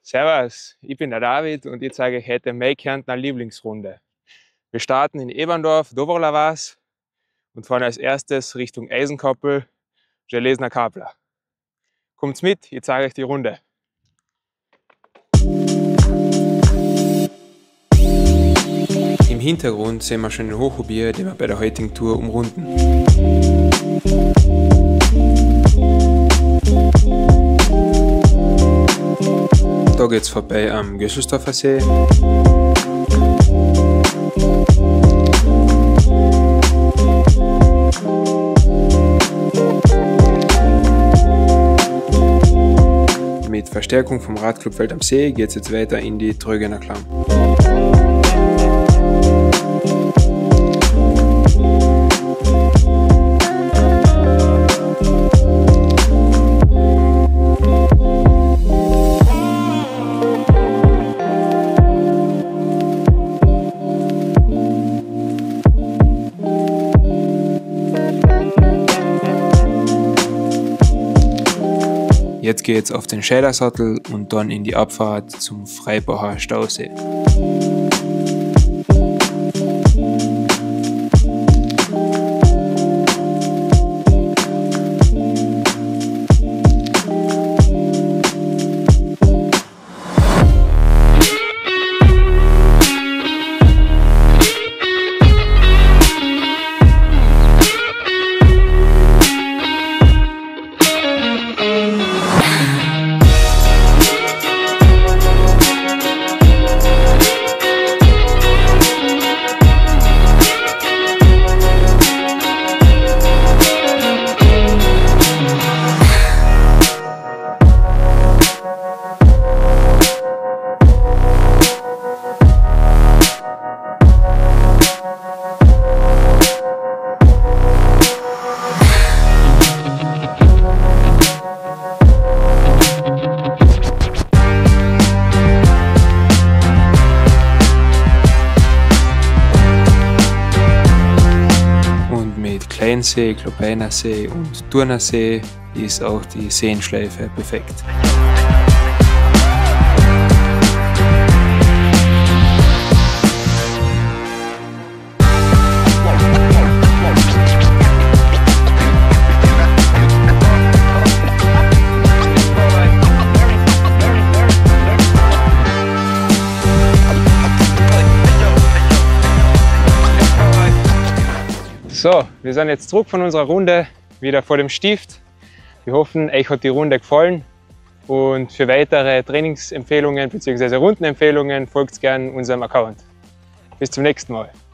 Servus, ich bin der David und ich zeige euch heute meine Kärntner Lieblingsrunde. Wir starten in Eberndorf, Dovrla-Vas und fahren als erstes Richtung Eisenkoppel, Železna Kapla. Kommt's mit, ich zeige euch die Runde. Im Hintergrund sehen wir schon den Hochhubier, den wir bei der heutigen Tour umrunden. Da geht's vorbei am Gösselsdorfer See. Mit Verstärkung vom Radclubfeld am See geht es jetzt weiter in die Trögener Klamm. Jetzt geht's auf den Schädersattel und dann in die Abfahrt zum Freibacher Stausee. Kleinsee, Klopeinersee und Turnersee ist auch die Seenschleife perfekt. So, wir sind jetzt zurück von unserer Runde, wieder vor dem Stift. Wir hoffen, euch hat die Runde gefallen und für weitere Trainingsempfehlungen bzw. Rundenempfehlungen folgt gerne unserem Account. Bis zum nächsten Mal.